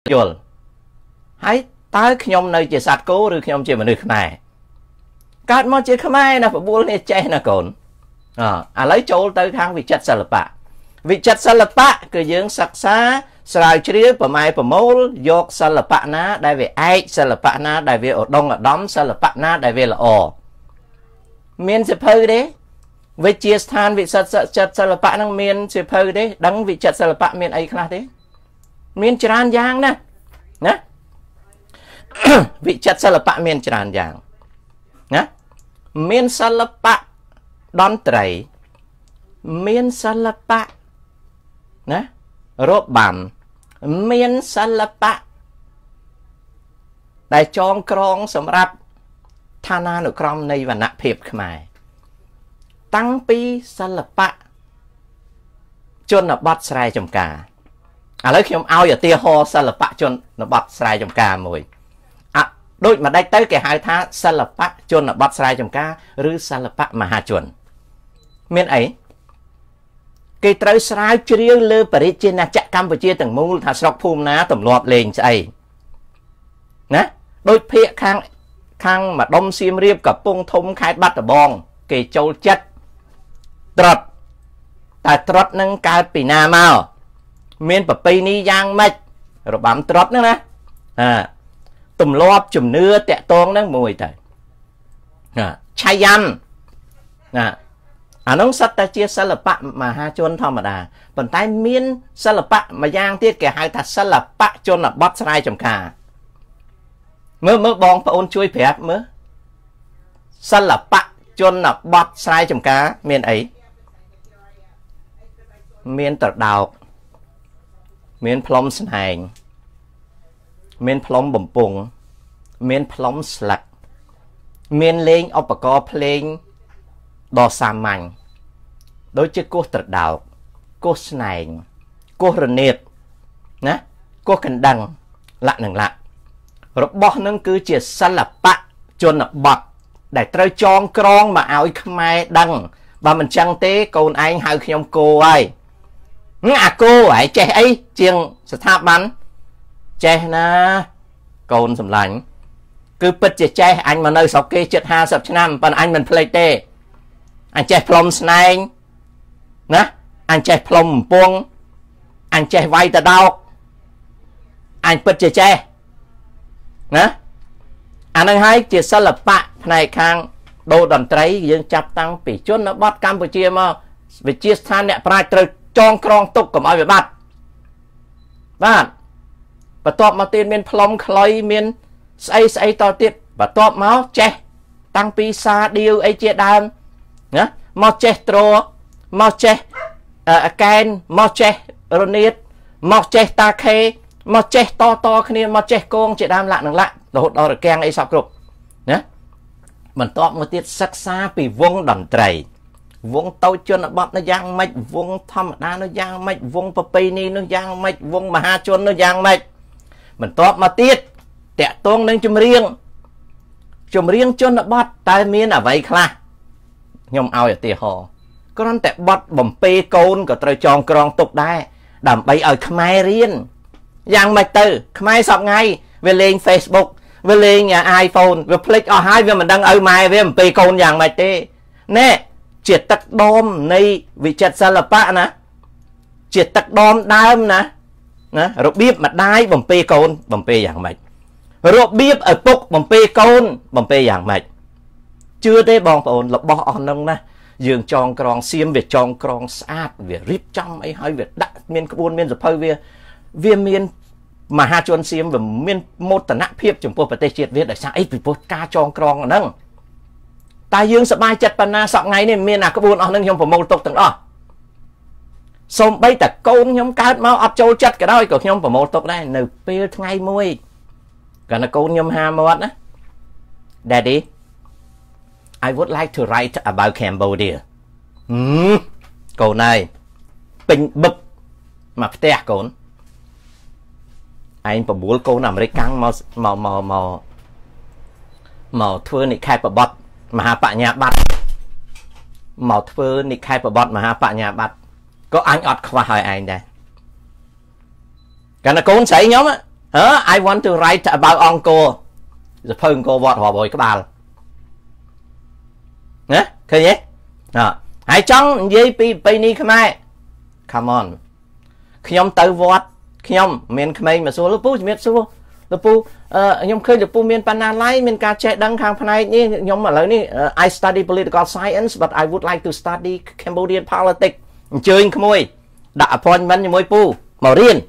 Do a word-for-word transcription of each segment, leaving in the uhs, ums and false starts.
យល់ហើយតើខ្ញុំនៅជាសត្វគោឬខ្ញុំជាមនុស្សខ្មែរកើតមកជាខ្មែរណាបបួលនេះចេះណាកូនអឥឡូវចូលទៅខាងវិចិត្រសិល្បៈវិចិត្រសិល្បៈគឺយើងសិក្សាស្រាវជ្រាវប្រម៉ែប្រមូលយកសិល្បៈណាដែលវាឯកសិល្បៈណាដែលវាឧត្តមឧត្តមសិល្បៈណាដែលវាល្អមានសិភៅទេវិទ្យាស្ថានវិសិដ្ឋសិល្បៈហ្នឹងមានសិភៅទេដឹងវិចិត្រសិល្បៈមានអីខ្លះទេមានច្រើនយ៉ាងណាណាវិចិត្រសិល្បៈមានច្រើនយ៉ាងណាមានសិល្បៈតន្ត្រីមានសិល្បៈណារបាំមានសិល្បៈដែលចងក្រងសម្រាប់ឋានានុក្រមនៃវណ្ណភាពខ្មែរតាំងពីសិល្បៈជនបទស្រែចម្ការឥឡូវខ្ញុំឲ្យឧទាហរណ៍សិល្បៈជនបទស្រែចម្ការមួយអត់ដូចមួយដាច់ទៅគេហៅថាសិល្បៈជនបទស្រែចម្ការឬសិល្បៈមហាជនមានអីគេត្រូវស្រាវជ្រាវលើបរិជាណាចក្រកម្ពុជាទាំងមូលថាស្រុកភូមិណាទម្លាប់លេងស្អីណាដូចភាគខាងខាងម្ដុំសៀមរាបកំពង់ធំខេត្តបាត់ដំបងគេចូលចិត្តត្រុដិតែត្រុដិនឹងកើតពីណាមកមានប្រពៃណីយ៉ាងម៉េចរបាំត្រុដិហ្នឹងណាអាទម្លាប់ជំនឿតាក់ទងហ្នឹងមួយទៅណាឆាយ៉ាន់ណាអានោះសិតតែជាសិល្បៈមហាជនធម្មតាប៉ុន្តែមានសិល្បៈមួយយ៉ាងទៀតគេហៅថាសិល្បៈជនបទស្រែចម្ការមើលមើលបងប្អូនជួយប្រាប់មើលសិល្បៈជនបទស្រែចម្ការមានអីមានត្រដោកមានផ្លុំស្នែងមានផ្លុំបំពង់មានផ្លុំស្លឹកមានលេងឧបករណ៍ភ្លេងដ៏សាមញ្ញដូចជាគោះត្រដោកគោះស្នែងគោះរនាតណាគោះកណ្ដឹងលក្ខនឹងលក្ខរបស់នឹងគឺជាសិល្បៈជនបទដែលត្រូវចងក្រងមកឲ្យខ្មែរដឹងបើមិនចឹងទេកូនឯងហៅខ្ញុំគោហើយអាគោហើយចេះអីជាងស្ថាប័នចេះណាកូនសម្លាញ់គឺពិតជាចេះអញមកនៅស្រុកគេជិតห้าสิบឆ្នាំប៉ុន្តែអញមិនភ្លេចទេអញចេះផ្លុំស្នែងណាអញចេះផ្លុំបំពង់អញចេះវាយតដោកអញពិតជាចេះណាអានឹងហើយជាសិល្បៈផ្នែកខាងដូរតន្ត្រីយើងចាប់តាំងពីជនបទកម្ពុជាមកវិទ្យាស្ថានអ្នកប្រាជ្ញត្រូវចងក្រងទុកកុំឲ្យវាបាត់បាទបន្ទាប់មកទៀតមានផ្លុំខ្លុយមានស្អីស្អីតទៀតបន្ទាប់មកចេះតាំងពីសាឌៀវអីជាដើមណាមកចេះត្រមកចេះអកែនមកចេះរនាតមកចេះតាខេមកចេះតតគ្នាមកចេះគងជាដើមលក្ខនឹងលក្ខរហូតដល់រកាំងអីសពគ្រប់ណាបន្ទាប់មកទៀតសិក្សាពីវងតន្ត្រីវងតូចជនបទនោះយ៉ាងម៉េចវងធម្មតានោះយ៉ាងម៉េចវងប្រពៃណីនោះយ៉ាងម៉េចវងមហាជននោះយ៉ាងម៉េចបន្ទាប់មកទៀតតាក់ទងនឹងចម្រៀងចម្រៀងជនបទតើមានអ្វីខ្លះខ្ញុំឲ្យឧទាហរណ៍គ្រាន់តែបទបំពេកូនក៏ត្រូវចងក្រងទុកដែរដើម្បីឲ្យខ្មែររៀនយ៉ាងម៉េចទៅខ្មែរសពថ្ងៃវាលេង Facebook វាលេង iPhone វាភ្លេចអស់ហើយវាមិនដឹងឲ្យម៉ែវាបំពេកូនយ៉ាងម៉េចទេណែជាទឹកដមនៃវិចិត្រសិល្បៈណាជាទឹកដមដើមណាណារបៀបម្ដាយបំពេកូនបំពេយ៉ាងម៉េចរបៀបឪពុកបំពេកូនបំពេយ៉ាងម៉េចជឿទេបងប្អូនរបស់អស់ហ្នឹងណាយើងចងក្រងសៀមវាចងក្រងស្អាតវារៀបចំអីហើយវាដាក់មានក្បួនមានសភៅវាវាមានមហាជនសៀមវាមានមោទនភាពចំពោះប្រទេសជាតិវាដោយសារអីពីព្រោះការចងក្រងហ្នឹងតែយើងសប្បាយចិត្តប៉ុណ្ណាសប្ងៃនេះមានអាក្បួនអស់ហ្នឹងខ្ញុំប្រមូលទុកទាំងអស់សូម្បីតែកូនខ្ញុំកើតមកអត់ចូលចិត្តក៏ដោយក៏ខ្ញុំប្រមូលទុកដែរនៅពេលថ្ងៃមួយកាលណាកូនខ្ញុំហាមាត់ណា Daddy I would like to write about Cambodia កូនហើយពេញបឹកមកផ្ទះកូនឯងប្រមូលកូនអាមេរិកកាំងមកមកមកមកមកធ្វើនិក្ខេបបទមហាបញ្ញាបត្រមកធ្វើនិក្ខេបបទមហាបញ្ញាបត្រក៏អញអត់ខ្វះឲ្យឯងដែរកាលណាកូនស្រីខ្ញុំ Huh? I want to write about Angkor សភៅអង្គរវត្តរាប់រយក្បាលណាឃើញទេហើយចង់និយាយពីប្រពៃណីខ្មែរ Come on ខ្ញុំទៅវត្តខ្ញុំមានក្មេងមកសួរលោកពូជំរាបសួរលោកពូខ្ញុំឃើញលោកពូមានបណ្ណាល័យមានការចេះដឹងខាងផ្នែកនេះខ្ញុំឥឡូវនេះ I study political science but I would like to study Cambodian politics អញ្ជើញក្មួយដាក់ appointment ជាមួយពូមករៀន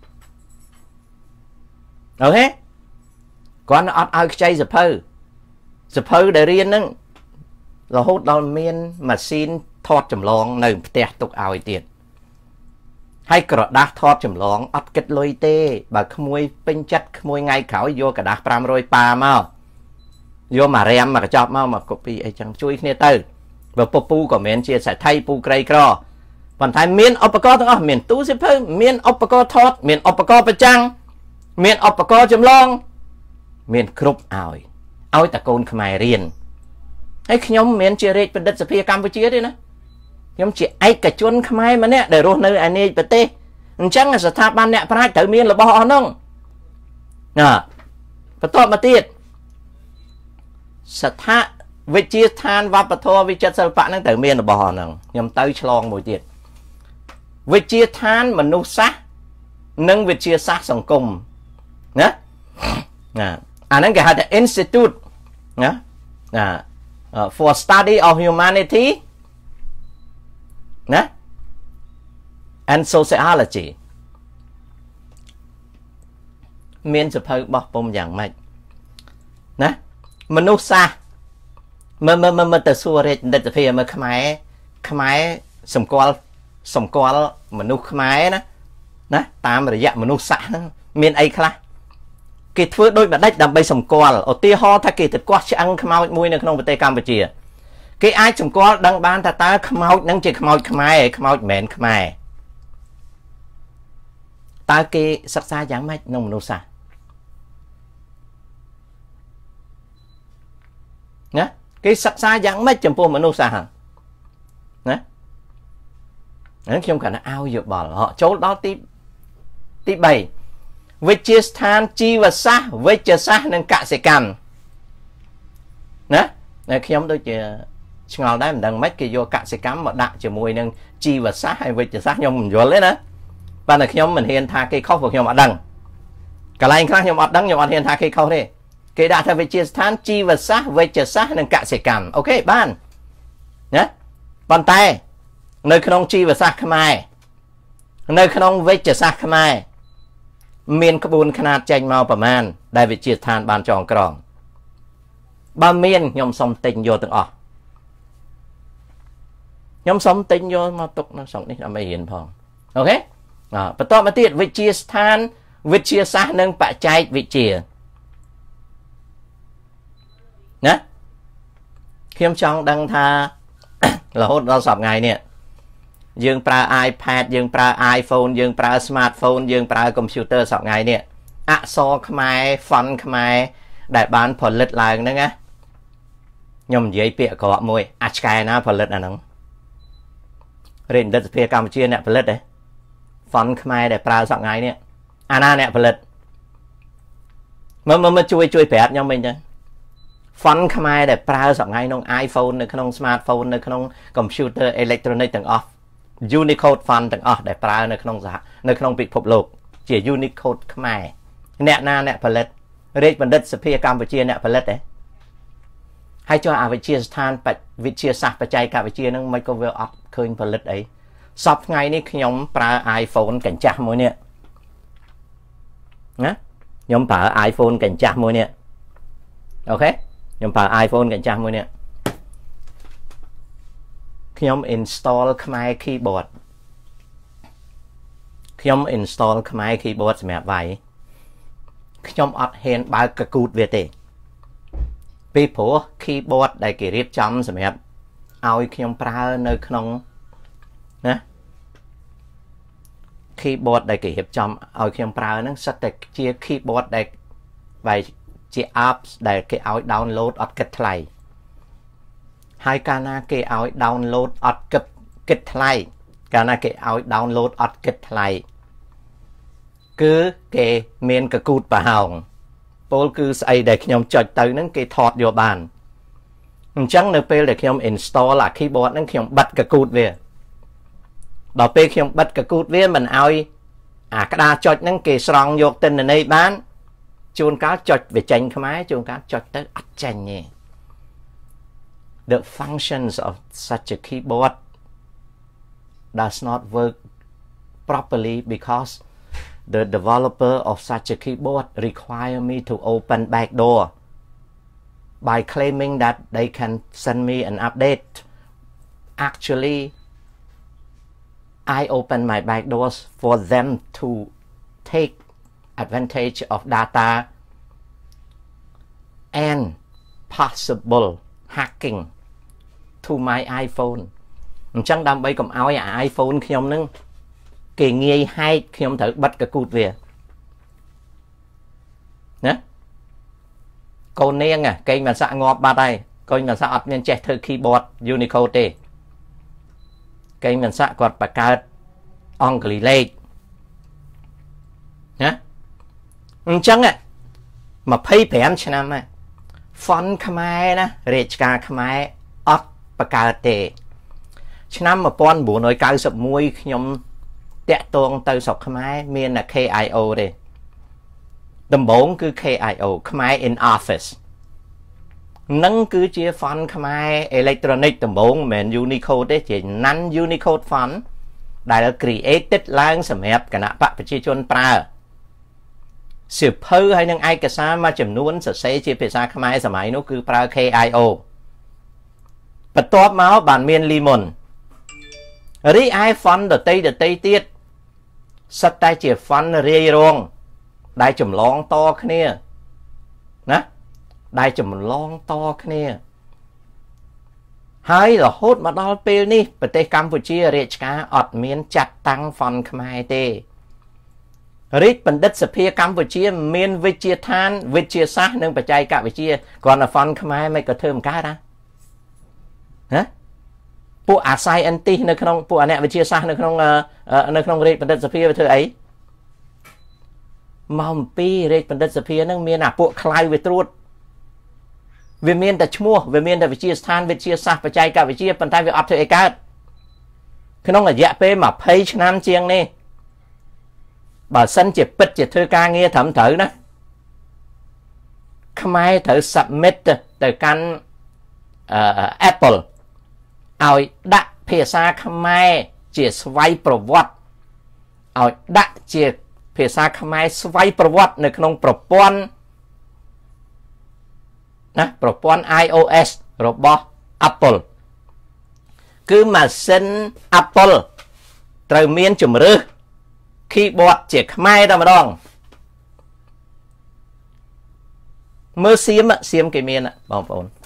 អូខេគាត់អត់ឲ្យខ្ចីសភៅសភៅដែលរៀនហ្នឹងរហូតដល់មានម៉ាស៊ីនថតចម្លងនៅផ្ទះទុកឲ្យទៀតហើយក្រដាស់ថតចម្លងអត់គិតលុយទេបើក្មួយពេញចិត្តក្មួយថ្ងៃក្រោយយកក្រដាស់500ប៉ាមកយកមករាមមកកញ្ចប់មកមក copy អីចឹងជួយគ្នាទៅបើពពូក៏មិនជាសេដ្ឋីពូក្រីក្រប៉ុន្តែមានឧបករណ៍ទាំងអស់មានទូសិភៅមានឧបករណ៍ថតមានឧបករណ៍ប្រចាំងមានឧបករណ៍ចម្លងមានគ្រប់ឲ្យឲ្យតកូនខ្មែររៀនហើយខ្ញុំមិនមែនជារាជបណ្ឌិតសភាកម្ពុជាទេណាខ្ញុំជាឯកជនខ្មែរម្នាក់ដែលរស់នៅឯនេះប្រទេសអញ្ចឹងស្ថាប័នអ្នកប្រាជ្ញត្រូវមានរបស់អស់នោះណាបន្តមកទៀតស្ថាវិទ្យាស្ថានវប្បធម៌វិចិត្រសិល្បៈហ្នឹងត្រូវមានរបស់អស់ហ្នឹងខ្ញុំទៅឆ្លងមួយទៀតវិទ្យាស្ថានមនុស្សសាស្ត្រនិងវិទ្យាសាស្ត្រសង្គមណាណាអាហ្នឹងគេហៅថា Institute ណាណា for study of humanity ណា and sociology មានសភៅបោះពុំយ៉ាងម៉េចណាមនុស្សសាស្ត្រមើលមើលមើលទៅសួររាជបណ្ឌិតសភាមើលខ្មែរខ្មែរសម្គាល់សម្គាល់មនុស្សខ្មែរណាណាតាមរយៈមនុស្សសាស្ត្រហ្នឹងមានអីខ្លះគេធ្វើដោយបដិច្ចដើម្បីសម្គាល់ឧទាហរណ៍ថាគេទៅគាស់ឆ្អឹងខ្មោចមួយនៅក្នុងប្រទេសកម្ពុជាគេអាចសម្គាល់ដឹងបានថាតើខ្មោចនឹងជាខ្មោចខ្មែរខ្មោចមិនមែនខ្មែរតើគេសិក្សាយ៉ាងម៉េចក្នុងមនុស្សសាស្ត្រណាគេសិក្សាយ៉ាងម៉េចចំពោះមនុស្សសាស្ត្រណាហ្នឹងខ្ញុំគាត់ឲ្យយោបល់ចូលដល់ទីទី3វិទ្យាស្ថានជីវសាស្ត្រវិទ្យាសាស្ត្រនិងកសិកម្មណាតែខ្ញុំដូចជាឆ្ងល់ដែរមិនដឹងម៉េចគេយកកសិកម្មមកដាក់ជាមួយនឹងជីវសាស្ត្រហើយវិទ្យាសាស្ត្រខ្ញុំមិនយល់ទេណាប៉ុន្តែខ្ញុំមិនហ៊ានថាគេខុសព្រោះខ្ញុំអត់ដឹងកន្លែងខ្លះខ្ញុំអត់ដឹងខ្ញុំអត់ហ៊ានថាគេខុសទេគេដាក់ថាវិទ្យាស្ថានជីវសាស្ត្រវិទ្យាសាស្ត្រនិងកសិកម្មអូខេបានណាប៉ុន្តែនៅក្នុងជីវសាស្ត្រខ្មែរនៅក្នុងវិទ្យាសាស្ត្រខ្មែរមានក្បួនខ្នាតចេញមកប្រមាណដែលវិទ្យាស្ថានបានចងក្រងបើមានខ្ញុំសុំទិញយកទាំងអស់ខ្ញុំសុំទិញយកមកទុកនៅស្រុកនេះដើម្បីរៀនផងអូខេបន្តមកទៀតវិទ្យាស្ថានវិទ្យាសាស្ត្រនិងបច្ចេកវិទ្យាណាខ្ញុំចង់ដឹងថារហូតដល់សប្តាហ៍ថ្ងៃនេះយើងប្រើ iPad យើងប្រើ iPhone យើងប្រើ smartphone យើងប្រើ computer សប្តាហ៍ថ្ងៃនេះអក្សរខ្មែរ font ខ្មែរដែលបានផលិតឡើងហ្នឹងណាខ្ញុំនិយាយពាក្យក្រក់មួយអាចឆ្កែណាផលិតអាហ្នឹងរាជបណ្ឌិតសភាកម្ពុជាអ្នកផលិតទេ font ខ្មែរដែលប្រើសប្តាហ៍ថ្ងៃនេះអាណាអ្នកផលិតមើលមើលជួយជួយប្រាប់ខ្ញុំវិញទៅ font ខ្មែរដែលប្រើសប្តាហ៍ថ្ងៃក្នុង iPhone នៅក្នុង smartphone នៅក្នុង computer electronic ទាំងអស់ Unicode font ទាំងអស់ដែលប្រើនៅក្នុងសហនៅក្នុងពិភពលោកជា Unicode ខ្មែរអ្នកណាអ្នកផលិតរាជបណ្ឌិតសភាកម្ពុជាអ្នកផលិតទេហើយចុះអាវិទ្យាស្ថានវិទ្យាសាស្ត្របច្ចេកវិទ្យានឹងមិនក៏វាអត់ឃើញផលិតអីសពថ្ងៃនេះខ្ញុំប្រើ iPhone កញ្ចាស់មួយនេះណាខ្ញុំប្រើ iPhone កញ្ចាស់មួយនេះអូខេខ្ញុំប្រើ iPhone កញ្ចាស់មួយនេះខ្ញុំ install ខ្មែរ keyboard ខ្ញុំ install ខ្មែរ keyboard សម្រាប់វាយខ្ញុំអត់ហ៊ានបើកកកូតវាទេពីព្រោះ keyboard ដែលគេរៀបចំសម្រាប់ឲ្យខ្ញុំប្រើនៅក្នុងណា keyboard ដែលគេរៀបចំឲ្យខ្ញុំប្រើហ្នឹងសិតតែជា keyboard ដែលវាយជា apps ដែលគេឲ្យ download អត់គិតថ្លៃហើយកាលណាគេឲ្យ download អត់គិតគិតថ្លៃកាលណាគេឲ្យ download អត់គិតថ្លៃ cứ cái miền cái cút bà hồng bố cứ xây để khi nhóm chọn tới nâng cái thọt vô bàn chẳng nơi bê để khi nhóm install là keyboard nâng khi nhóm bắt cái cút về đó bê khi nhóm bắt cái cút về mình ai à cái đa chọn nâng cái sòng vô tên ở đây bán chuôn cá chọn về tranh khám ái chuôn cá chọn tới ắt tranh nhỉ. The functions of such a keyboard does not work properly because the developer of such a keyboard require me to open back door by claiming that they can send me an update. Actually, I open my back doors for them to take advantage of data and possible hacking to my iPhone. Chẳng đam bây cầm áo à iPhone khi ông nâng kì nghi hay khi ông thử bắt cái cút về nhé cô niên à cây mà xã ngọt ba đây coi mà xã ọt miền trẻ thơ keyboard Unicode đi cây mình xã quạt bạc cao on gửi lên nhé chẳng à mà phây phèn cho năm à font Khmer nè rechka Khmer ọt bạc cao tệ cho năm mà pon bùa nói cao sập môi nhóm tẹt tuông từ sọc Khmer miền là K I O đi tầm bốn cứ K I O Khmer in Office nâng cứ chia font Khmer electronic tầm bốn mình Unicode đấy chỉ nắn Unicode font đại là created lang sầm hẹp cả nạ bạc phải chia chôn pra sự phơi hay nâng ai cả sa mà chấm nuốn sẽ xây chia phải sa Khmer sầm ấy nó cứ pra K I O bật top máu bản miền limon rí ai font đợt tây đợt tây tiết sắp tay chia font rê rong đại chấm long to cái nè nè đại chấm long to cái nè hay là hốt mà đo pê ní bờ tây Campuchia rệt cá ọt miền chặt tăng font Khmer tê rít bần đất sập phía Campuchia miền với chia than với chia sát nâng bờ tây cả với chia còn là font Khmer mấy cái thơm cá đó hảពួកអាស័យអិនទីនៅក្នុងពួកអ្នកវិទ្យាសាស្ត្រនៅក្នុងនៅក្នុងរេតបណ្ឌិតសភាវាធ្វើអីមកអំពីរេតបណ្ឌិតសភាហ្នឹងមានអាពួកខ្លៅវាត្រួតវាមានតែឈ្មោះវាមានតែវិទ្យាស្ថានវិទ្យាសាស្ត្របច្ចេកវិទ្យាប៉ុន្តែវាអត់ធ្វើអីកើតក្នុងរយៈពេល20ឆ្នាំជាងនេះបើសិនជាពិតជាធ្វើការងារត្រឹមត្រូវណាខ្មែរត្រូវ submit ទៅកាន់ Appleឲ្យដាក់ភាសាខ្មែរជាស្វ័យប្រវត្តិឲ្យដាក់ជាភាសាខ្មែរស្វ័យប្រវត្តិនៅក្នុងប្រព័ន្ធណាប្រព័ន្ធ iOS របស់ Apple គឺម៉ាស៊ីន Apple ត្រូវមានជំរើស keyboard ជាខ្មែរតែម្ដងមើលសៀមសៀមគេមានបងប្អូន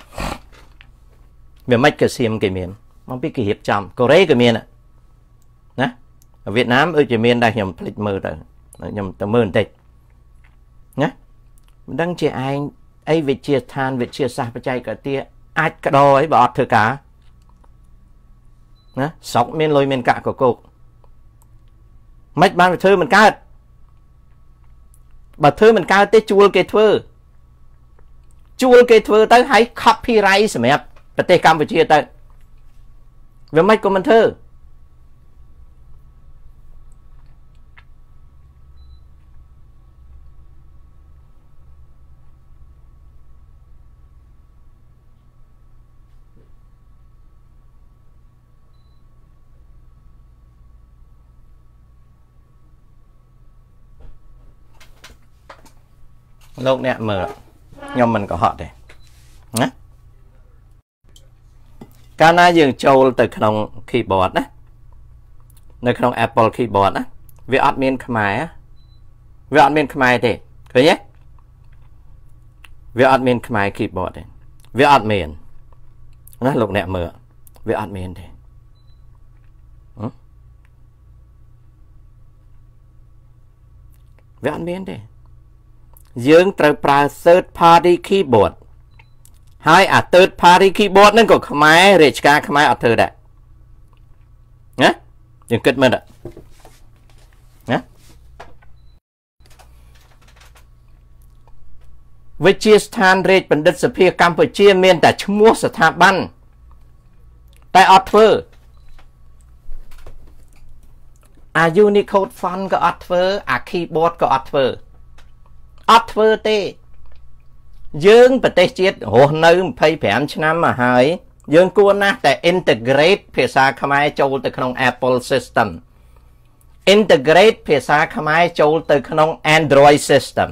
វាមិនក៏សៀមគេមានមកពីគេរៀបចំកូរ៉េក៏មានណាវៀតណាមដូចជាមានដែរខ្ញុំភ្លេចមើលទៅខ្ញុំទៅមើលបន្តិចណាមិនដឹងជាឯងអីវិទ្យាស្ថានវិទ្យាសាស្ត្របច្ចេកវិទ្យាអាចកដោអីបើអត់ធ្វើការណាស្រុកមានលុយមានកាក់កកោកមិនបានធ្វើមិនកើតបើធ្វើមិនកើតទេជួលគេធ្វើជួលគេធ្វើទៅឲ្យ copyright សម្រាប់ប្រទេសកម្ពុជាទៅវាមិនក៏មិនធ្វើលោកអ្នកមើលខ្ញុំមិនក៏ហត់ទេណាកាលណាយើងចូលទៅក្នុង keyboard ណានៅក្នុង Apple keyboard ណាវាអត់មានខ្មែរវាអត់មានខ្មែរទេឃើញទេវាអត់មានខ្មែរ keyboard ទេវាអត់មានណាលោកអ្នកមើលវាអត់មានទេវាអត់មានទេយើងត្រូវប្រើ third party keyboard ហើយអា third party keyboard ហ្នឹងក៏ខ្មែររាជការខ្មែរអត់ធ្វើដែរណាយើងគិតមើលណាវិទ្យាស្ថានរាជបណ្ឌិតសភាកម្ពុជាមានតែឈ្មោះស្ថាប័នតែអត់ធ្វើអា Unicode font ក៏អត់ធ្វើអា keyboard ក៏អត់ធ្វើអត់ធ្វើទេយើងប្រទេសជាតិរស់នៅยี่สิบห้าឆ្នាំមកហើយយើងគួរណាស់តែ integrate ភាសាខ្មែរចូលទៅក្នុង Apple system integrate ភាសាខ្មែរចូលទៅក្នុង Android system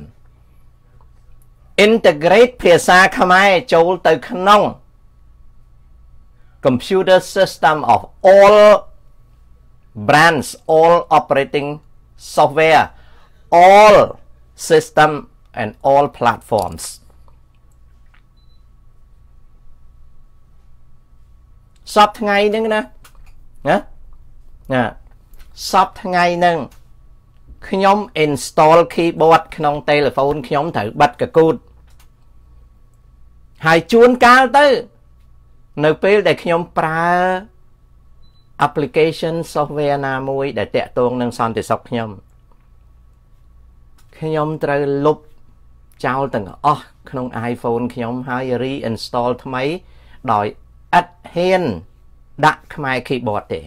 integrate ភាសាខ្មែរចូលទៅក្នុង computer system of all brands all operating software all system and all platforms សពថ្ងៃហ្នឹងណាណាណាសពថ្ងៃហ្នឹងខ្ញុំ install keyboard ក្នុង telephone ខ្ញុំត្រូវបិទកកូតហើយជួនកាលទៅនៅពេលដែលខ្ញុំប្រើ application software ណាមួយដែលតាក់ទងនឹងសន្តិសុខខ្ញុំខ្ញុំត្រូវលុបចោលទាំងអស់ក្នុង iPhone ខ្ញុំហើយ reinstall ថ្មីដោយអត់ហ៊ានដាក់ខ្មែរ keyboard ទេ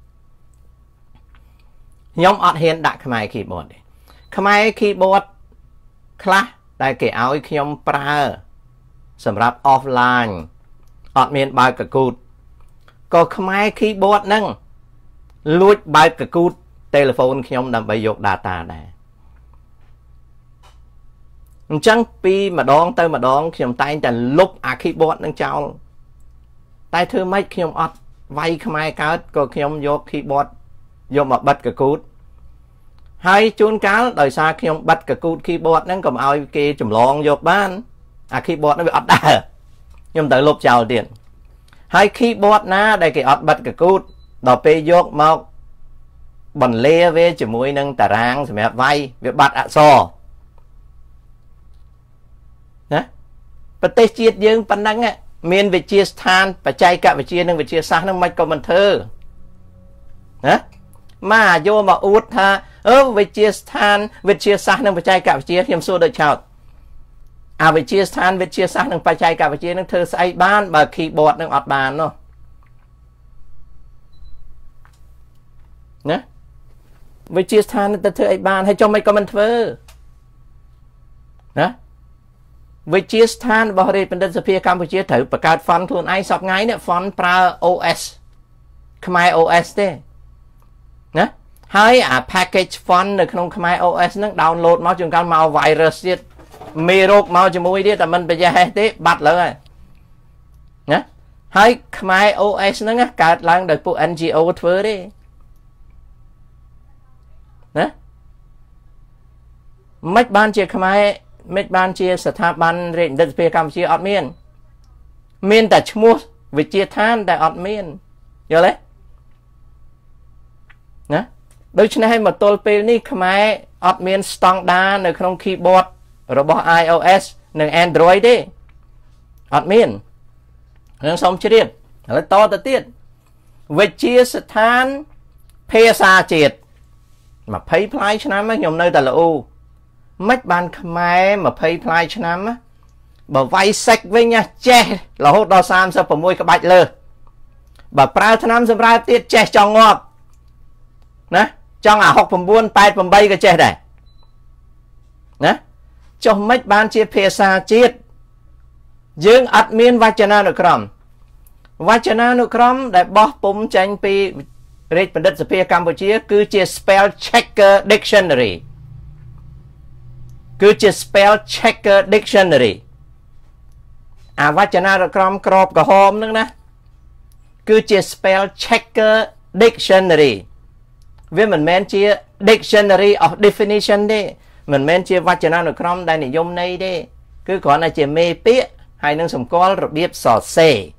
ខ្ញុំអត់ហ៊ានដាក់ខ្មែរ keyboard ទេខ្មែរ keyboard ខ្លះដែលគេឲ្យខ្ញុំប្រើសម្រាប់ offline អត់មានបើកកកូតក៏ខ្មែរ keyboard ហ្នឹងលួចបើកកកូត telephone ខ្ញុំដើម្បីយក data ដែរអញ្ចឹងពីម្ដងទៅម្ដងខ្ញុំតែងតែលុបអា keyboard ហ្នឹងចោលតែធ្វើម៉េចខ្ញុំអត់វាយខ្មែរកើតក៏ខ្ញុំយក keyboard យកមកបិទកកូតហើយជួនកាលដោយសារខ្ញុំបិទកកូត keyboard ហ្នឹងកុំឲ្យគេចម្លងយកបានអា keyboard ហ្នឹងវាអត់ដើរខ្ញុំត្រូវលុបចោលទៀតហើយ keyboard ណាដែលគេអត់បិទកកូតដល់ពេលយកមកបន្លាវាជាមួយនឹងតារាងសម្រាប់វាយវាបាត់អក្សរណាប្រទេសជាតិយើងប៉ុណ្ណឹងមានវិទ្យាស្ថានបច្ចេកវិទ្យានិងវិទ្យាសាស្ត្រហ្នឹងមិនក៏មិនធ្វើណាមកយកមកអួតថាអឺវិទ្យាស្ថានវិទ្យាសាស្ត្រនិងបច្ចេកវិទ្យាខ្ញុំសួរដូចឆោតអាវិទ្យាស្ថានវិទ្យាសាស្ត្រនិងបច្ចេកវិទ្យានឹងធ្វើស្អីបានបើ keyboard នឹងអត់បាននោះណាវិទ្យាស្ថានទៅធ្វើអីបានហើយចុះមិនក៏មិនធ្វើណាវិទ្យាស្ថានរបស់រាជបណ្ឌិតសភាកម្ពុជាត្រូវបង្កើត font ខ្លួនឯងសពថ្ងៃនេះ font ប្រើ អូ អេស ខ្មែរ អូ អេស ទេណាហើយអា package font នៅក្នុងខ្មែរ អូ អេស ហ្នឹង download មកជួនកាលមក virus ទៀតមេរោគមកជាមួយទៀតតែមិនប្រយ័ត្នទេបាត់លើហើយណាហើយខ្មែរ អូ អេស ហ្នឹងកើតឡើងដោយពួក en gi o ធ្វើទេណាមិនបានជាខ្មែរមិនបានជាស្ថាប័នរាជបណ្ឌិតសភាកម្ពុជាអត់មានមានតែឈ្មោះវិទ្យាឋានតែអត់មានយល់ទេណាដូច្នេះឲ្យមកទល់ពេលនេះខ្មែរអត់មានស្តង់ដារនៅក្នុង keyboard របស់ iOS និង Android ទេអត់មាននឹងសូមជ្រាបឥឡូវតទៅទៀតវិទ្យាស្ថានភាសាជាតិยี่สิบផ្លាយឆ្នាំខ្ញុំនៅតែល្អមិនបានខ្មែរยี่สิบផ្លាយឆ្នាំបើវាយសេចវិញចេះរហូតដល់សាមសិប៦ក្បាច់លើបើប្រើឆ្នាំសម្រាប់ទៀតចេះចង់ងាប់ណាចង់អាหกสิบเก้า แปดสิบแปดក៏ចេះដែរណាចុះមិនបានជាភាសាជាតិយើងអត់មានវចនានុក្រមវចនានុក្រមដែលបោះពុំចេញពីរាជបណ្ឌិតសភាកម្ពុជាគឺជា spell checker dictionary គឺជា spell checker dictionary អាវចនានុក្រមក្របក្រហមហ្នឹងណាគឺជា spell checker dictionary វាមិនមែនជា dictionary of definition ទេមិនមែនជាវចនានុក្រមដែលនិយមន័យទេគឺគ្រាន់តែជាមេពាក្យហើយនឹងសម្គាល់របៀបសរសេរ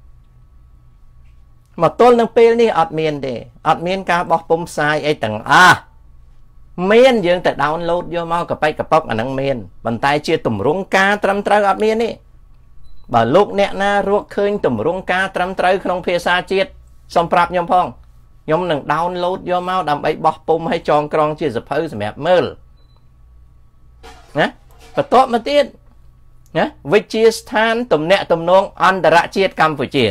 មកទល់នឹងពេលនេះអត់មានទេអត់មានការបោះពុម្ពផ្សាយអីទាំងអស់មានយើងតែ download យកមកកប៉ិចកប៉ុកអាហ្នឹងមានប៉ុន្តែជាទម្រង់ការត្រឹមត្រូវអត់មានទេបើលោកអ្នកណារកឃើញទម្រង់ការត្រឹមត្រូវក្នុងភាសាជាតិសូមប្រាប់ខ្ញុំផងខ្ញុំនឹង download យកមកដើម្បីបោះពុម្ពឲ្យចងក្រងជាសភៅសម្រាប់មើលណាបន្ទាប់មកទៀតណាវិជាស្ថានទំនាក់ទំនងអន្តរជាតិកម្ពុជា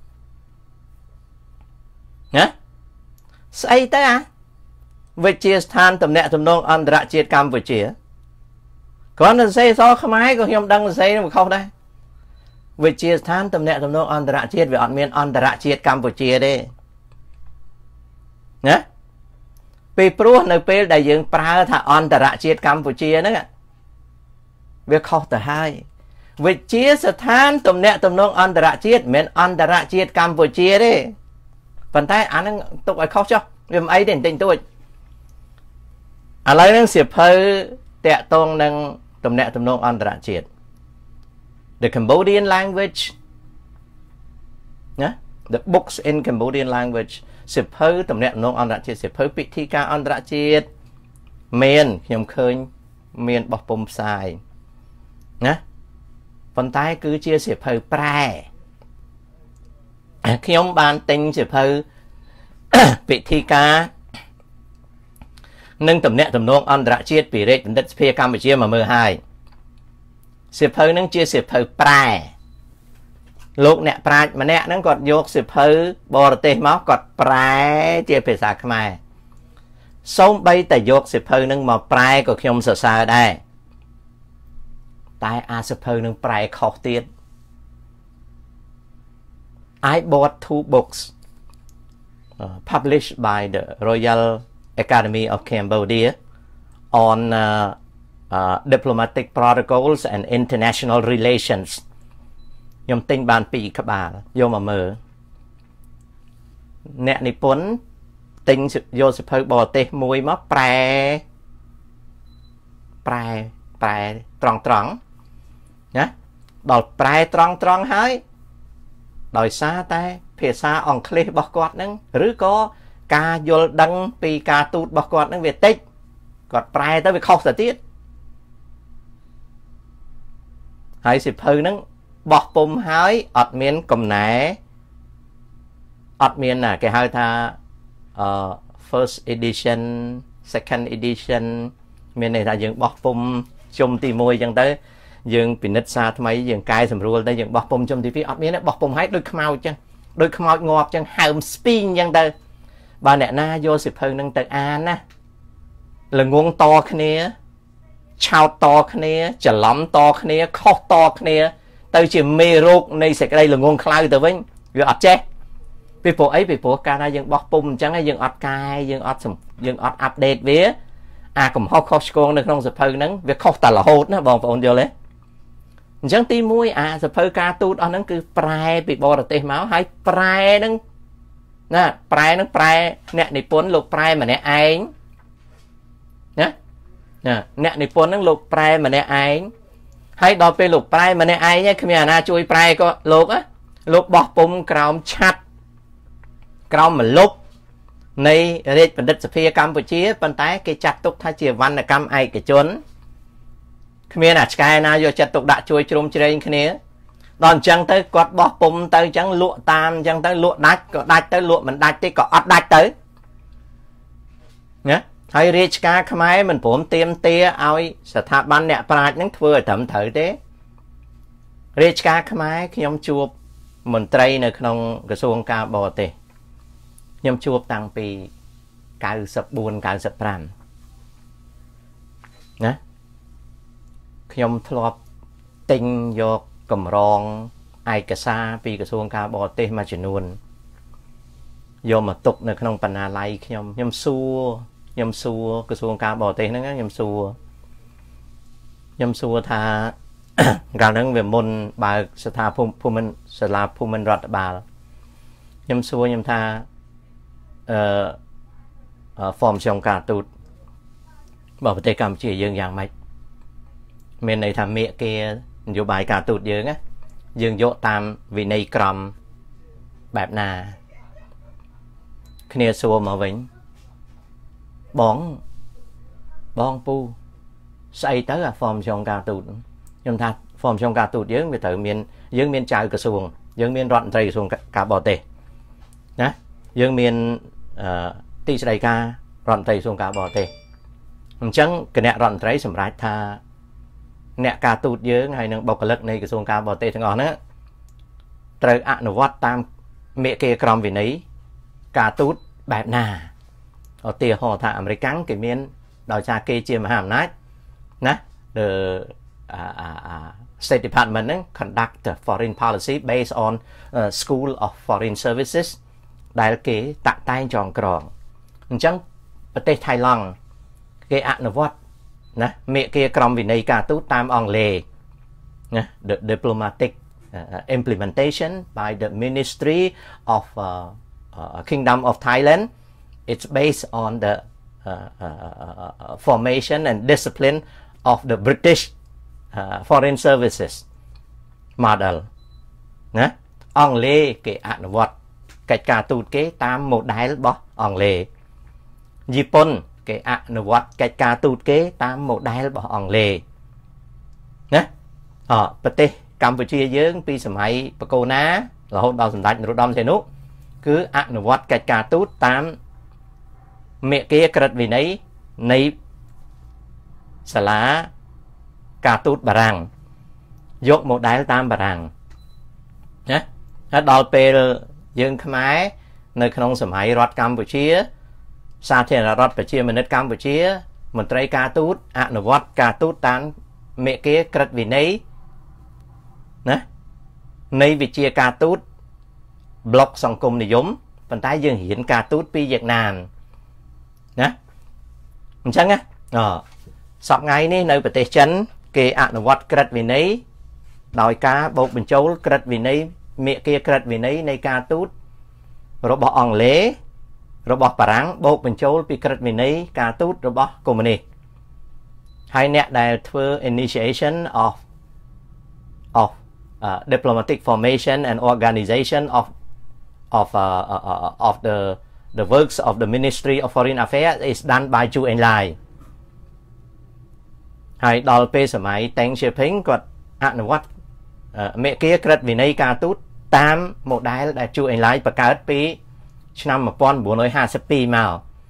ណាស្អីទៅអាវិជាស្ថានទំនាក់ទំនងអន្តរជាតិកម្ពុជាគ្រាន់តែសេសខ្មែរក៏ខ្ញុំដឹងសេនឹងខុសដែរវិជាស្ថានទំនាក់ទំនងអន្តរជាតិវាអត់មានអន្តរជាតិកម្ពុជាទេណាពេលព្រោះនៅពេលដែលយើងប្រើថាអន្តរជាតិកម្ពុជាហ្នឹងវាខុសទៅហើយវិជាស្ថានទំនាក់ទំនងអន្តរជាតិមិនមែនអន្តរជាតិកម្ពុជាទេប៉ុន្តែអាហ្នឹងទុកឲ្យខុសចុះវាមិនអីទេបន្តិចតួចឥឡូវហ្នឹងសៀវភៅតាក់ទងនឹងទំនាក់ទំនងអន្តរជាតិ The Cambodian language ណា The books in Cambodian language សៀវភៅទំនាក់ទំនងអន្តរជាតិសៀវភៅពិធីការអន្តរជាតិមានខ្ញុំឃើញមានបោះពុម្ពផ្សាយណាប៉ុន្តែគឺជាសៀវភៅប្រែខ្ញុំបានទិញសៀវភៅពិធីការនិងទំនាក់ទំនងអន្តរជាតិពីរាជបណ្ឌិតសភាកម្ពុជាមកមើលហើយសៀវភៅហ្នឹងជាសៀវភៅប្រែលោកអ្នកប្រាជ្ញម្នាក់ហ្នឹងគាត់យកសៀវភៅបរទេសមកគាត់ប្រែជាភាសាខ្មែរសូម្បីតែយកសៀវភៅហ្នឹងមកប្រែក៏ខ្ញុំសរសើរដែរតែអាសៀវភៅនឹងប្រែខុសទៀត I bought two books uh, published by the Royal Academy of Cambodia on uh, uh, diplomatic protocols and international relations ខ្ញុំទិញបានពីរក្បាលយកមកមើលអ្នកនិពន្ធទិញយកសៀវភៅបរទេសមួយមកប្រែប្រែប្រែត្រង់ត្រង់ណាដល់ប្រែត្រង់ត្រង់ហើយដោយសារតែភាសាអង់គ្លេសរបស់គាត់ហ្នឹងឬក៏ការយល់ដឹងពីការទូតរបស់គាត់ហ្នឹងវាតិចគាត់ប្រែទៅវាខុសទៅទៀតហើយសៀវភៅហ្នឹងបោះពុម្ពហើយអត់មានកំណែអត់មានណាគេហៅថាអឺ first edition second edition មានន័យថាយើងបោះពុម្ពជុំទីមួយអញ្ចឹងទៅយើងពិនិត្យសារថ្មីយើងកែសម្រួលទៅយើងបោះពុម្ពជុំទីពីរអត់មានទេបោះពុម្ពឲ្យដូចខ្មោចអញ្ចឹងដូចខ្មោចងាប់អញ្ចឹងហើមស្ពីងអញ្ចឹងទៅបើអ្នកណាយកសៀវភៅនឹងទៅអានណាល្ងងតគ្នាឆោតតគ្នាច្រឡំតគ្នាខុសតគ្នាទៅជាមេរោគនៃសេចក្តីល្ងងខ្លៅទៅវិញវាអត់ចេះពីព្រោះអីពីព្រោះកាលណាយើងបោះពុម្ពអញ្ចឹងយើងអត់កែយើងអត់យើងអត់អាប់ដេតវាអាកំហុសខុសឆ្គងនៅក្នុងសៀវភៅហ្នឹងវាខុសតែរហូតណាបងប្អូនយល់ទេអញ្ចឹងទីមួយអាសៀវភៅការទូតអស់ហ្នឹងគឺប្រែពីបរទេសមកហើយប្រែហ្នឹងណាប្រែហ្នឹងប្រែអ្នកនិពន្ធលោកប្រែម្នាក់ឯងណាណាអ្នកនិពន្ធហ្នឹងលោកប្រែម្នាក់ឯងហើយដល់ពេលលោកប្រែម្នាក់ឯងគ្មានអាណាជួយប្រែក៏លោកណាលោកបោះពុម្ពក្រោមឆ័ត្រក្រោមម្លប់នៃរាជបណ្ឌិតសភាកម្ពុជាប៉ុន្តែគេចាត់ទុកថាជាវណ្ណកម្មឯកជនគ្មានអាឆ្កែណាយកចិត្តទុកដាក់ជួយជ្រោមជ្រែងគ្នាដល់អញ្ចឹងទៅគាត់បោះពុម្ពទៅអញ្ចឹងលក់តាមអញ្ចឹងទៅលក់ដាច់ក៏ដាច់ទៅលក់មិនដាច់ទេក៏អត់ដាច់ទៅណាហើយរាជការខ្មែរមិនព្រមទាមទារឲ្យស្ថាប័នអ្នកប្រាជ្ញនឹងធ្វើឲ្យត្រឹមត្រូវទេរាជការខ្មែរខ្ញុំជួបមន្ត្រីនៅក្នុងក្រសួងការបរទេសខ្ញុំជួបតាំងពី九四九十五ណាខ្ញុំធ្លាប់ទិញយកកម្រងឯកសារពីក្រសួងការបរទេសមួយចំនួនយកមកទុកនៅក្នុងបណ្ណាល័យខ្ញុំខ្ញុំសួរខ្ញុំសួរក្រសួងការបរទេសហ្នឹងខ្ញុំសួរខ្ញុំសួរថាកាលហ្នឹងវាមុនបើកស្ថាភូមិសាលាភូមិរដ្ឋបាលខ្ញុំសួរខ្ញុំថាអឺ formation ការទូតរបស់ប្រទេសកម្ពុជាយើងយ៉ាងម៉េចមានន័យថាមេគានយោបាយការទូតយើងណាយើងយកតាមវិន័យក្រមបែបណាគ្នាសួរមកវិញបងបងពូស្អីទៅអា formation ការទូតខ្ញុំថា formation ការទូតយើងវាត្រូវមានយើងមានចៅក្រសួងយើងមានរដ្ឋមន្ត្រីក្រសួងការបរទេសណាយើងមានអឺទីស្តីការរដ្ឋមន្ត្រីក្រសួងការបរទេសអញ្ចឹងគណៈរដ្ឋមន្ត្រីសម្រាប់ថាអ្នកការទូតយើងហើយនឹងបុគ្គលិកនៃក្រសួងការបរទេសទាំងអស់ហ្នឹងត្រូវអនុវត្តតាមមេគាក្រមវិន័យការទូតបែបណាឧទាហរណ៍ថាអាមេរិកគេមានដោយសារគេជាមហាអំណាចណា the State Department ហ្នឹង conduct the foreign policy based on uh, School of Foreign Services ដែលគេតាក់តែងចងក្រងអញ្ចឹងប្រទេសថៃឡង់គេអនុវត្តណាមេគាក្រមវិន័យការទូតតាមអង់គ្លេសណា the diplomatic uh, implementation by the Ministry of uh, uh, Kingdom of Thailand it's based on the uh, uh, formation and discipline of the British uh, Foreign Services model ណាអង់គ្លេសគេអនុវត្តកិច្ចការទូតគេតាម model របស់អង់គ្លេសជប៉ុនគេអនុវត្តកិច្ចការទូតគេតាម model របស់អង់គ្លេសណាអប្រទេសកម្ពុជាយើងពីសម័យបកូណារហូតដល់សម្ដេចនរោត្តមសីហនុគឺអនុវត្តកិច្ចការទូតតាមមេគាក្រឹតវិន័យនៃសាលាការទូតបារាំងយក model តាមបារាំងណាហើយដល់ពេលយើងខ្មែរនៅក្នុងសម័យរដ្ឋកម្ពុជាសាធារណរដ្ឋប្រជាមានិតកម្ពុជាមន្ត្រីការទូតអនុវត្តការទូតតាមមេគាក្រឹតវិន័យណានៃវិជាការទូតប្លុកសង្គមនិយមប៉ុន្តែយើងរៀនការទូតពីវៀតណាមណាអញ្ចឹងណាអសប្តាហ៍នេះនៅប្រទេសចិនគេអនុវត្តក្រឹតវិន័យដោយការបូកបញ្ចូលក្រឹតវិន័យមេគាក្រឹតវិន័យនៃការទូតរបស់អង់គ្លេសរបស់បារាំងបូកបញ្ចូលពីក្រឹតវិន័យការទូតរបស់កុម្មុយនីសហើយអ្នកដែលធ្វើ initiation of of uh, diplomatic formation and organization of of uh, uh, of the the works of the Ministry of Foreign Affairs is done by Chu Enlai ហើយដល់ពេលសម័យ Deng Xiaoping គាត់អនុវត្តមេគាក្រឹតវិន័យការទូតតាម model ដែល Chu Enlai បង្កើតពីឆ្នាំmột nghìn chín trăm hai mươi haiមក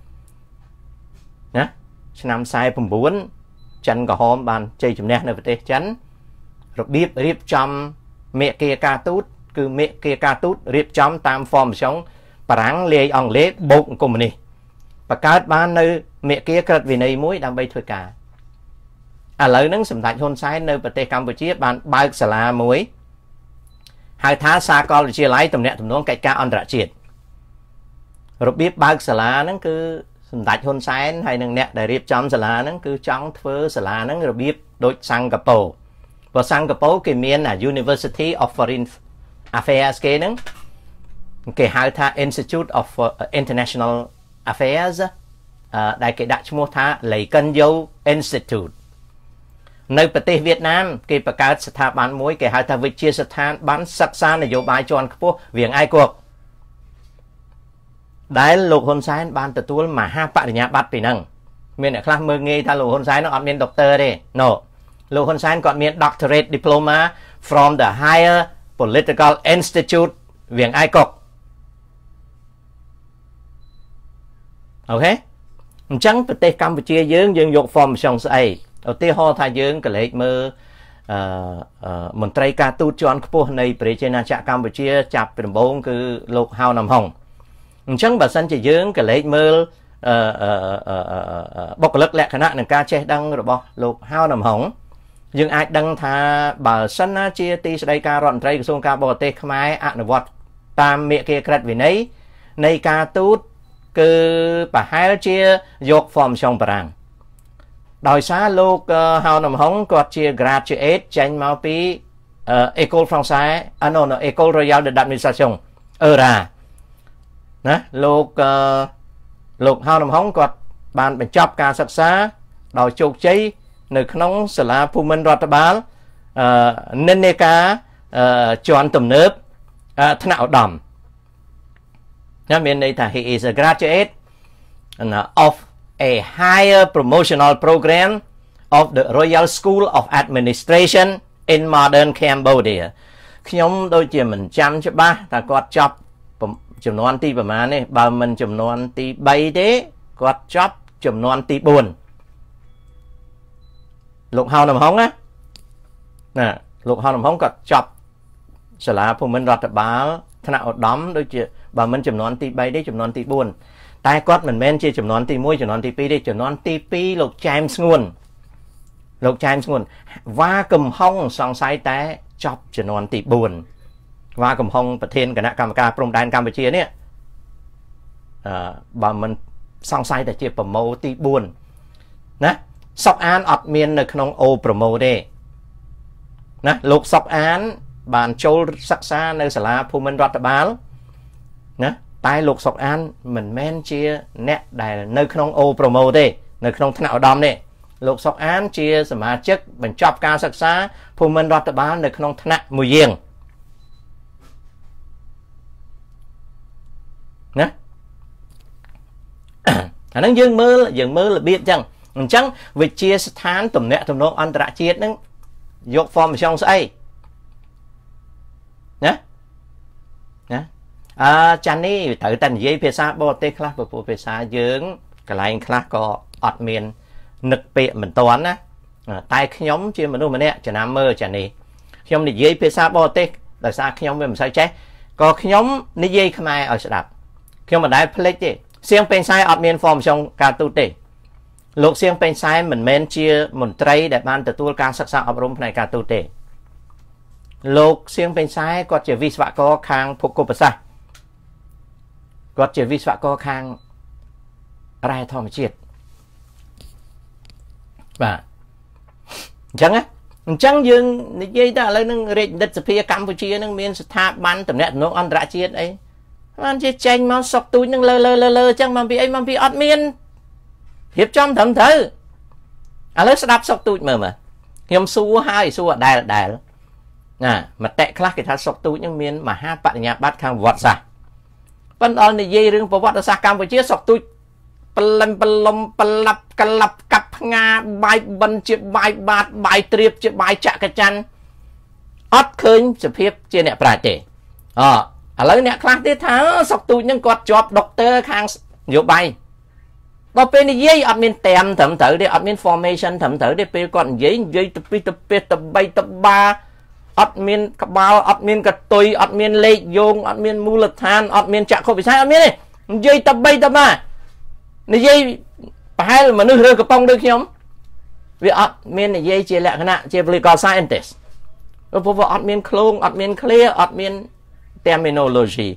ណាឆ្នាំสี่สิบเก้าចិនក្រហមបានជ័យជំនះនៅប្រទេសចិនរបៀបរៀបចំមេគាការទូតគឺមេគាការទូតរៀបចំតាម formation បារាំងលាយអង់គ្លេសបូកកុម្មុយនីសបង្កើតបាននៅមេគាក្រឹតវិន័យមួយដើម្បីធ្វើការឥឡូវហ្នឹងសម្ដេចហ៊ុនសែននៅប្រទេសកម្ពុជាបានបើកសាលាមួយហៅថាសាកលវិទ្យាល័យទំនាក់ទំនងកិច្ចការអន្តរជាតិរបៀបបើកសាលាហ្នឹងគឺសម្ដេចហ៊ុនសែនហើយនឹងអ្នកដែលរៀបចំសាលាហ្នឹងគឺចង់ធ្វើសាលាហ្នឹងរបៀបដូចសិង្ហបុរីព្រោះសិង្ហបុរីគេមាន University of Foreign Affairs គេហ្នឹងគេហៅថា Institute of International Affairs ដែលគេដាក់ឈ្មោះថា Lê Cân Dâu Institute នៅប្រទេសវៀតណាមគេបង្កើតស្ថាប័នមួយគេហៅថាវិទ្យាស្ថានបានសិក្សានយោបាយជាន់ខ្ពស់វាងឯកគប់ដែលលោកហ៊ុនសែនបានទទួលមហាបរិញ្ញាបត្រពីហ្នឹងមានអ្នកខ្លះមើលងាយថាលោកហ៊ុនសែនអត់មានដុកទ័រទេ No លោកហ៊ុនសែនគាត់មាន Doctorate Diploma from the Higher Political Institute វាងឯកគប់អូខេអញ្ចឹងប្រទេសកម្ពុជាយើងយើងយក formation ស្អីឧទាហរណ៍ថាយើងក៏លេខមើលអឺមន្ត្រីការទូតជាន់ខ្ពស់នៃប្រជាណាចក្រកម្ពុជាចាប់ពីដំបូងគឺលោកហៅណាំហុងអញ្ចឹងបើសិនជាយើងក៏លេខមើលអឺបុគ្គលិកលក្ខណៈនឹងការចេះដឹងរបស់លោកហៅណាំហុងយើងអាចដឹងថាបើសិនណាជាទីស្តីការរដ្ឋមន្ត្រីក្រសួងការបរទេសខ្មែរអនុវត្តតាមមេគាក្រឹតវិន័យនៃការទូតគឺប្រហែលជាយក formation បារាំងដោយសារលោកហៅណាំហុងគាត់ជា graduate ចេញមកពី École Française អណូ École Royale d'Administration អឺរ៉ាណាលោកលោកហៅណាំហុងគាត់បានបញ្ចប់ការសិក្សាដោយជោគជ័យនៅក្នុងសាលាភូមិន្ទរដ្ឋបាលអឺនិន្នាការជាន់ទំនើបថ្នាក់ឧត្តមណាមានន័យថា he is a graduate of a higher promotional program of the Royal School of Administration in modern Cambodia ខ្ញុំដូចជាមិនចាំច្បាស់ថាគាត់ចប់ចំនួនទីប្រមាណនេះបើមិនចំនួនទី3ទេគាត់ចប់ចំនួនទី4លោកហៅណាំហុងណាណាលោកហនរំហុងក៏ចប់សាលាភូមិន្ទរដ្ឋបាលថ្នាក់ឧត្តមដូចជាបើមិនចំនួនទី3ទេចំនួនទី4តែគាត់មិនមែនជាចំនួនទី1ចំនួនទី2ទេចំនួនទី2លោកចែមស្ងួនលោកចែមស្ងួនវ៉ាកំហុងសង្ស័យតែចប់ចំនួនទី4វ៉ាកំហុងប្រធានគណៈកម្មការព្រំដែនកម្ពុជានេះអឺបើមិនសង្ស័យតែជាប្រម៉ូទី4ណាសុកអានអត់មាននៅក្នុងអូប្រម៉ូទេណាលោកសុកអានបានចូលសិក្សានៅសាលាភូមិន្ទរដ្ឋបាលណាតែលោកសុកអានមិនមែនជាអ្នកដែលនៅក្នុងអូប្រម៉ូទេនៅក្នុងថ្នាក់ឧត្តមនេះលោកសុកអានជាសមាជិកបញ្ចប់ការសិក្សាភូមិន្ទរដ្ឋបាលនៅក្នុងថ្នាក់មួយយាងណាអាហ្នឹងយើងមើលយើងមើលរបៀបចឹងអញ្ចឹងវិជាស្ថានទំនាក់ទំនងអន្តរជាតិហ្នឹងយក formation ស្អីណាណាអឺចាន់នេះត្រូវតែនិយាយភាសាបរទេសខ្លះព្រោះភាសាយើងកន្លែងខ្លះក៏អត់មាននឹកពាក្យមិនតាន់ណាតែខ្ញុំជាមនុស្សម្នាក់ចំណាំមើលចានេះខ្ញុំនិយាយភាសាបរទេសដោយសារខ្ញុំវាមិនសូវចេះក៏ខ្ញុំនិយាយខ្មែរឲ្យស្ដាប់ខ្ញុំមិនដែលភ្លេចទេសៀងពេញសាយអត់មាន formation ការទូតទេលោកសៀងពេញសែនមិនមែនជាមន្ត្រីដែលបានទទួលការសិក្សាអប់រំផ្នែកការទូតទេលោកសៀងពេញសែនគាត់ជាវិស្វករខាងភូមិសាស្ត្រគាត់ជាវិស្វករខាងរ៉ែធម្មជាតិបាទអញ្ចឹងណាអញ្ចឹងយើងនិយាយតែឥឡូវនឹងរាជបណ្ឌិតសភាកម្ពុជានឹងមានស្ថាប័នតំណែងអន្តរជាតិអីបានជាចេញមកសុកទូចនឹងលើលើលើលើអញ្ចឹងមកពីអីមកពីអត់មានរៀបចំត្រឹមត្រូវឥឡូវស្ដាប់សុកទូចមើលមើលខ្ញុំសួរហើយសួរអដែលដែលណាមតិខ្លះគេថាសុកទូចនឹងមានមហាបរិញ្ញាបត្រខាងប្រវត្តិសាស្ត្រប៉ុន្តែនិយាយរឿងប្រវត្តិសាស្ត្រកម្ពុជាសុកទូចប្លិមប្លុំប្លាប់ក្លាប់កាប់ផ្ងាបាយបិណ្ឌជាបាយបាតបាយត្រៀបជាបាយចក្រច័ន្ទអត់ឃើញសភាពជាអ្នកប្រាជ្ញទេអឥឡូវអ្នកខ្លះទៀតថាសុកទូចនឹងគាត់ជាប់ដុកទ័រខាងនយោបាយដល់ពេលនិយាយអត់មានតាមត្រឹមត្រូវទេអត់មាន formation ត្រឹមត្រូវទេពេលគាត់និយាយនិយាយទៅពីទៅពីទៅបីទៅបាអត់មានក្បាលអត់មានកតុយអត់មានលេខយោងអត់មានមូលដ្ឋានអត់មានចក្ខុវិស័យអត់មានទេនិយាយទៅបីទៅបានិយាយប្រហែលមនុស្សរើកំប៉ុងដូចខ្ញុំវាអត់មាននិយាយជាលក្ខណៈជា political scientist ព្រោះអត់មានឃ្លោងអត់មាន clear អត់មាន terminology